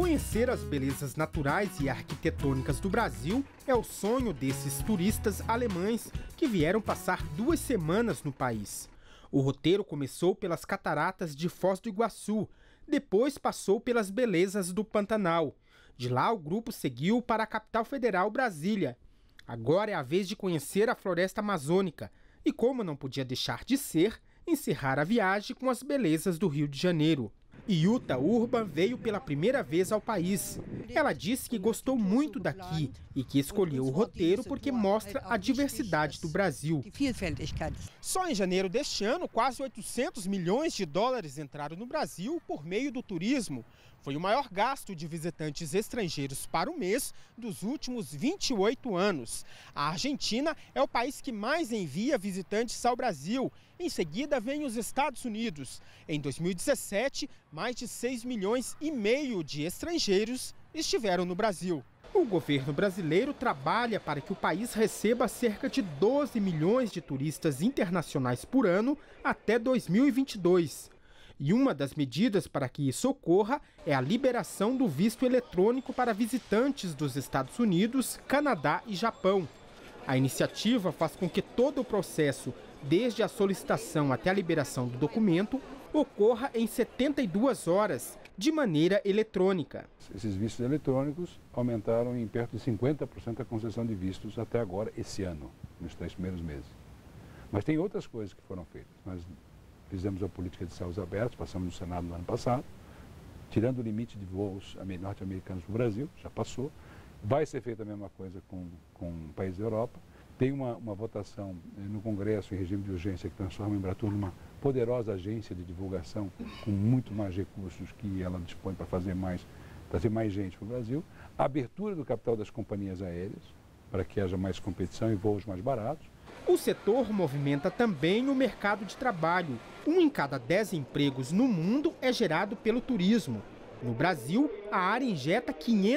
Conhecer as belezas naturais e arquitetônicas do Brasil é o sonho desses turistas alemães que vieram passar 2 semanas no país. O roteiro começou pelas cataratas de Foz do Iguaçu, depois passou pelas belezas do Pantanal. De lá, o grupo seguiu para a capital federal, Brasília. Agora é a vez de conhecer a floresta amazônica e, como não podia deixar de ser, encerrar a viagem com as belezas do Rio de Janeiro. Yuta Urban veio pela primeira vez ao país. Ela disse que gostou muito daqui e que escolheu o roteiro porque mostra a diversidade do Brasil. Só em janeiro deste ano, quase 800 milhões de dólares entraram no Brasil por meio do turismo. Foi o maior gasto de visitantes estrangeiros para o mês dos últimos 28 anos. A Argentina é o país que mais envia visitantes ao Brasil. Em seguida, vem os Estados Unidos. Em 2017, mais de 6,5 milhões de estrangeiros estiveram no Brasil. O governo brasileiro trabalha para que o país receba cerca de 12 milhões de turistas internacionais por ano até 2022. E uma das medidas para que isso ocorra é a liberação do visto eletrônico para visitantes dos Estados Unidos, Canadá e Japão. A iniciativa faz com que todo o processo, desde a solicitação até a liberação do documento, ocorra em 72 horas, de maneira eletrônica. Esses vistos eletrônicos aumentaram em perto de 50% a concessão de vistos até agora, esse ano, nos 3 primeiros meses. Mas tem outras coisas que foram feitas. Nós fizemos a política de céus abertos, passamos no Senado no ano passado, tirando o limite de voos norte-americanos para o Brasil, já passou. Vai ser feita a mesma coisa com países da Europa. Tem uma votação no Congresso em regime de urgência que transforma a Embratur numa poderosa agência de divulgação com muito mais recursos que ela dispõe para trazer mais gente para o Brasil. A abertura do capital das companhias aéreas, para que haja mais competição e voos mais baratos. O setor movimenta também o mercado de trabalho. 1 em cada 10 empregos no mundo é gerado pelo turismo. No Brasil, a área injeta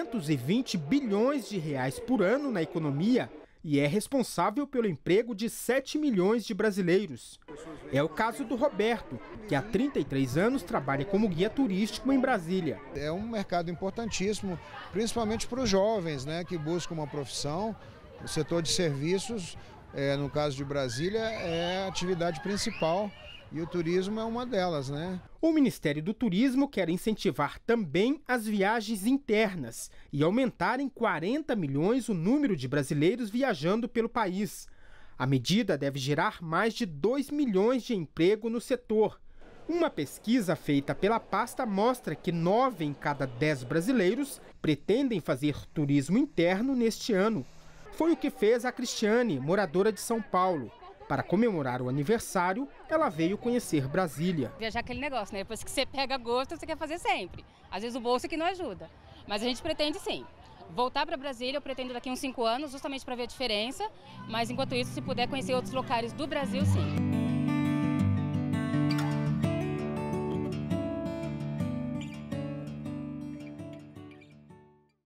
520 bilhões de reais por ano na economia e é responsável pelo emprego de 7 milhões de brasileiros. É o caso do Roberto, que há 33 anos trabalha como guia turístico em Brasília. É um mercado importantíssimo, principalmente para os jovens, né, que buscam uma profissão. O setor de serviços, no caso de Brasília, é a atividade principal. E o turismo é uma delas, né? O Ministério do Turismo quer incentivar também as viagens internas e aumentar em 40 milhões o número de brasileiros viajando pelo país. A medida deve gerar mais de 2 milhões de emprego no setor. Uma pesquisa feita pela pasta mostra que 9 em cada 10 brasileiros pretendem fazer turismo interno neste ano. Foi o que fez a Cristiane, moradora de São Paulo. Para comemorar o aniversário, ela veio conhecer Brasília. Viajar aquele negócio, né? Depois que você pega gosto, você quer fazer sempre. Às vezes o bolso é que não ajuda. Mas a gente pretende sim. Voltar para Brasília, eu pretendo daqui uns 5 anos, justamente para ver a diferença. Mas enquanto isso, se puder conhecer outros locais do Brasil, sim.